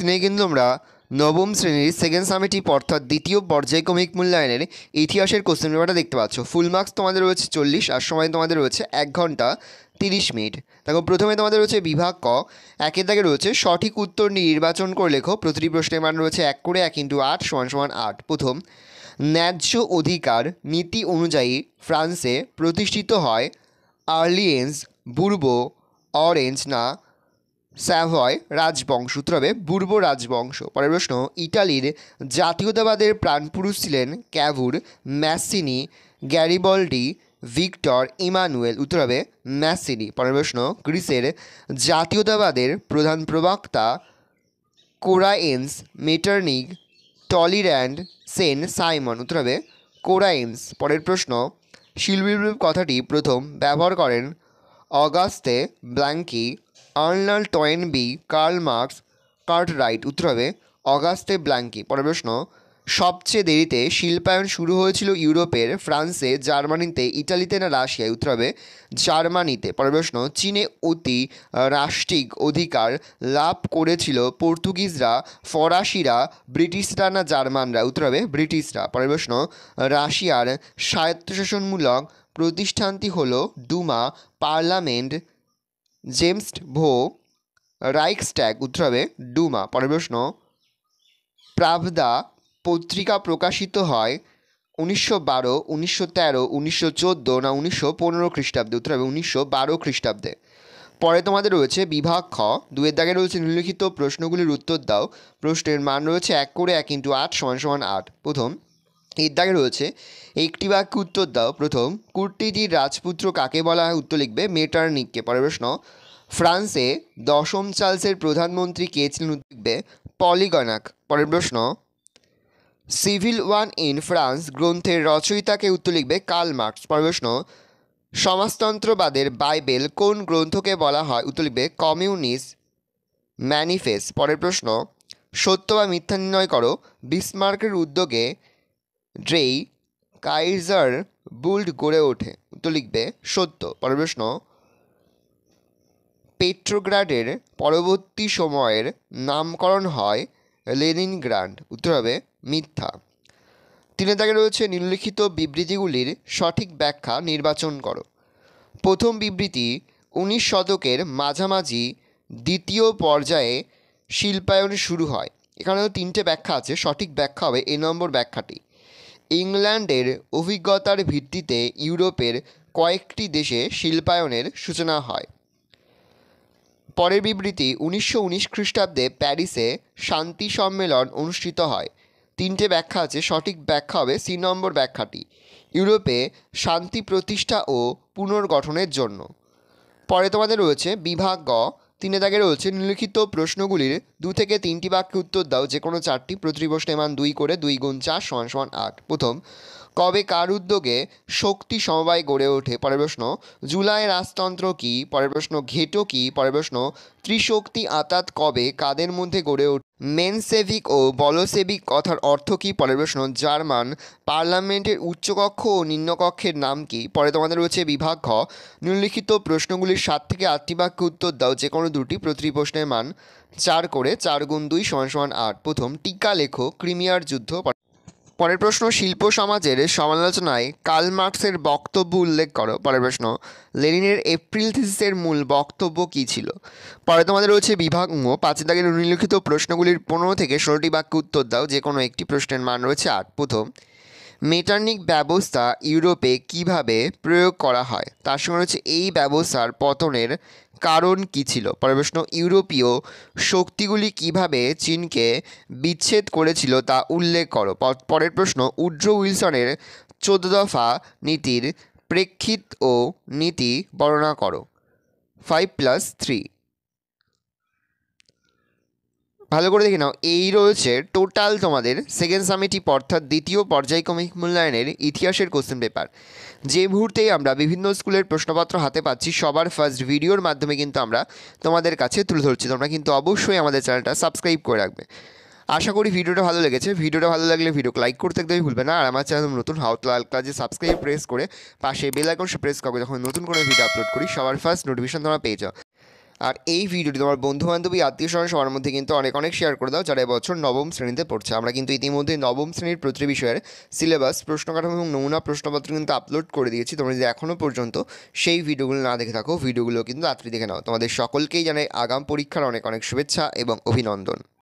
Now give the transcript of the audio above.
নিয়ে কিন্তু আমরা নবম শ্রেণীর সেকেন্ড সামেটিভ অর্থাৎ দ্বিতীয় পর্যায়ক্রমিক মূল্যায়নের ইতিহাসের কোশ্চেন পেপারটা দেখতে পাচ্ছ। ফুল মার্কস তোমাদের রয়েছে 40 আর সময় তোমাদের রয়েছে 1 ঘন্টা 30 মিনিট। দেখো প্রথমে তোমাদের রয়েছে বিভাগ ক, একের দাগে রয়েছে সঠিক উত্তর নির্বাচন করে লেখো। প্রতিটি প্রশ্নের মান রয়েছে 1 করে 1 × 8 = 8। প্রথম, ন্যায্য অধিকার নীতি অনুযায়ী ফ্রান্সে প্রতিষ্ঠিত হয় আর্লিয়েন্স, বুর্বো, অরেঞ্জ না স্যাভয় রাজবংশ। উত্তর হবে বুর্বো রাজবংশ। পরের প্রশ্ন, ইটালির জাতীয়তাবাদের প্রাণপুরুষ ছিলেন Cavour, Mazzini, Garibaldi, Victor Emmanuel. উত্তর হবে ম্যাসিনি। পরের প্রশ্ন, গ্রিসের জাতীয়তাবাদের প্রধান প্রবক্তা Korais, Metternich, Talleyrand, Saint Simon. উত্তর হবে কোরাইন্স। পরের প্রশ্ন, শিল্পবিপ্লব কথাটি প্রথম ব্যবহার করেন Auguste Blanqui, Arnold Toynbee, Karl Marx, Cartwright. উত্তর হবে অগাস্তে ব্ল্যাঙ্কি। পরের প্রশ্ন, সবচেয়ে দেরিতে শিল্পায়ন শুরু হয়েছিল ইউরোপের ফ্রান্সে, জার্মানিতে, ইটালিতে না রাশিয়ায়। উত্তর হবে জার্মানিতে। পরের প্রশ্ন, চীনে অতি রাষ্ট্রিক অধিকার লাভ করেছিল পর্তুগিজরা, ফরাসিরা, ব্রিটিশরা না জার্মানরা। উত্তর হবে ব্রিটিশরা। পরের প্রশ্ন, রাশিয়ার স্বায়ত্তশাসনমূলক প্রতিষ্ঠানটি হলো Duma, parliament, Zemstvo, Reichstag. উত্তর হবে ডুমা। পরের প্রশ্ন, প্রাভদা পত্রিকা প্রকাশিত হয় 1912, 1913, 1914 না 1915 খ্রিস্টাব্দে। উত্তর হবে 1912 খ্রিস্টাব্দে। পরে তোমাদের রয়েছে বিভাগ খ, 2-এর দাগে রয়েছে নিম্নলিখিত প্রশ্নগুলির উত্তর দাও। প্রশ্নের মান রয়েছে 1 করে 1 × 8 = 8। প্রথম, এর দাগে রয়েছে একটি বাক্যে উত্তর দাও। প্রথম, কুর্টিজির রাজপুত্র কাকে বলা হয়? উত্তর লিখবে মেটারনিককে। পরের প্রশ্ন, ফ্রান্সে দশম চার্লসের প্রধানমন্ত্রী কে ছিলেন? উত্তর লিখবে পলিগনাক। পরের প্রশ্ন, সিভিল ওয়ান ইন ফ্রান্স গ্রন্থের রচয়িতাকে? উত্তর লিখবে কার্ল মার্কস। পরের প্রশ্ন, সমাজতন্ত্রবাদের বাইবেল কোন গ্রন্থকে বলা হয়? উত্তর লিখবে কমিউনিস্ট ম্যানিফেস্ট। পরের প্রশ্ন, সত্য বা মিথ্যা নির্ণয় করো। বিসমার্কের উদ্যোগে ড্রেই কাইজার বুল্ড গড়ে ওঠে। উত্তর লিখবে সত্য। পরের প্রশ্ন, পেট্রোগ্রাডের পরবর্তী সময়ের নামকরণ হয় লেনিনগ্রাড। উত্তর হবে মিথ্যা। 3-এর দাগে রয়েছে নিম্নলিখিত বিবৃতিগুলির সঠিক ব্যাখ্যা নির্বাচন করো। প্রথম বিবৃতি, 19 শতকের মাঝামাঝি দ্বিতীয় পর্যায়ে শিল্পায়ন শুরু হয়। এখানেও 3টে ব্যাখ্যা আছে, সঠিক ব্যাখ্যা হবে এ নম্বর ব্যাখ্যাটি। ইংল্যান্ডের অভিজ্ঞতার ভিত্তিতে ইউরোপের কয়েকটি দেশে শিল্পায়নের সূচনা হয়। পরের বিবৃতি, 1919 খ্রিস্টাব্দে প্যারিসে শান্তি সম্মেলন অনুষ্ঠিত হয়। 3টে ব্যাখ্যা আছে, সঠিক ব্যাখ্যা হবে সি নম্বর ব্যাখ্যাটি, ইউরোপে শান্তি প্রতিষ্ঠা ও পুনর্গঠনের জন্য। পরে তোমাদের রয়েছে বিভাগ গ, 3-এর দাগে রয়েছে নিম্নলিখিত প্রশ্নগুলির 2 থেকে 3টি বাক্যে উত্তর দাও, যে কোনো 4টি। প্রতিটি প্রশ্নের মান 2 করে, 2 × 4 = 8। প্রথম, কবে কার উদ্যোগে শক্তি সমবায় গড়ে ওঠে? পরের প্রশ্ন, জুলাই রাজতন্ত্র কী? পরের প্রশ্ন, ঘেটো কী? পরের প্রশ্ন, ত্রিশক্তি আতাত কবে কাদের মধ্যে গড়ে ওঠে? মেনসেভিক ও বলসেভিক কথার অর্থ কী? পরের প্রশ্ন, জার্মান পার্লামেন্টের উচ্চকক্ষ ও নিম্নকক্ষের নাম কী? পরে তোমাদের রয়েছে বিভাগ খ, নিম্নলিখিত প্রশ্নগুলির 7 থেকে 8টি বাক্যে উত্তর দাও, যে কোনো 2টি। প্রতিটি প্রশ্নের মান 4 করে, 4 × 2 = 8। প্রথম, টিকা লেখো ক্রিমিয়ার যুদ্ধ। পরের প্রশ্ন, শিল্প সমাজের সমালোচনায় কার্ল মার্কসের বক্তব্য উল্লেখ করো। পরের প্রশ্ন, লেনিনের এপ্রিল থিসিসের মূল বক্তব্য কী ছিল? পরে তোমাদের রয়েছে বিভাগ ঙ, 5-এর দাগের নিম্নলিখিত প্রশ্নগুলির 15 থেকে 16টি বাক্যে উত্তর দাও, যে কোনো একটি। প্রশ্নের মান রয়েছে 8। প্রথম, মেটারনিক ব্যবস্থা ইউরোপে কিভাবে প্রয়োগ করা হয়? তার সঙ্গে রয়েছে এই ব্যবস্থার পতনের কারণ কী ছিল? পরের প্রশ্ন, ইউরোপীয় শক্তিগুলি কিভাবে চীনকে বিচ্ছেদ করেছিল তা উল্লেখ করো। পরের প্রশ্ন, উড্রো উইলসনের 14 দফা নীতির প্রেক্ষিত ও নীতি বর্ণনা করো। 5+3। ভালো করে দেখে নাও, এই রয়েছে টোটাল তোমাদের সেকেন্ড সামেটিভ অর্থাৎ দ্বিতীয় পর্যায়ক্রমিক মূল্যায়নের ইতিহাসের কোশ্চেন পেপার। যে মুহূর্তেই আমরা বিভিন্ন স্কুলের প্রশ্নপত্র হাতে পাচ্ছি, সবার ফার্স্ট ভিডিওর মাধ্যমে কিন্তু আমরা তোমাদের কাছে তুলে ধরছি। তোমরা কিন্তু অবশ্যই আমাদের চ্যানেলটা সাবস্ক্রাইব করে রাখবে। আশা করি ভিডিওটা ভালো লেগেছে। ভিডিওটা ভালো লাগলে ভিডিওকে লাইক করতে একদমই ভুলবে না। আর আমার চ্যানেল নতুন হাউত লাল কাজে সাবস্ক্রাইব প্রেস করে পাশে বেল আইকন প্রেস করবে, যখন নতুন কোনো ভিডিও আপলোড করি সবার ফার্স্ট নোটিফিকেশন তোমরা পেয়ে যাও। আর এই ভিডিওটি তোমার বন্ধু বান্ধবী আত্মীয় স্বজন সবার মধ্যে কিন্তু অনেক অনেক শেয়ার করে দাও যারা এবছর নবম শ্রেণীতে পড়ছে। আমরা কিন্তু ইতিমধ্যে নবম শ্রেণীর প্রতিটি বিষয়ের সিলেবাস, প্রশ্ন কাঠামো এবং নমুনা প্রশ্নপত্র কিন্তু আপলোড করে দিয়েছি। তোমরা যদি এখনও পর্যন্ত সেই ভিডিওগুলো না দেখে থাকো, ভিডিওগুলো কিন্তু তাড়াতাড়ি দেখে নাও। তোমাদের সকলকেই জানাই আগাম পরীক্ষার অনেক অনেক শুভেচ্ছা এবং অভিনন্দন।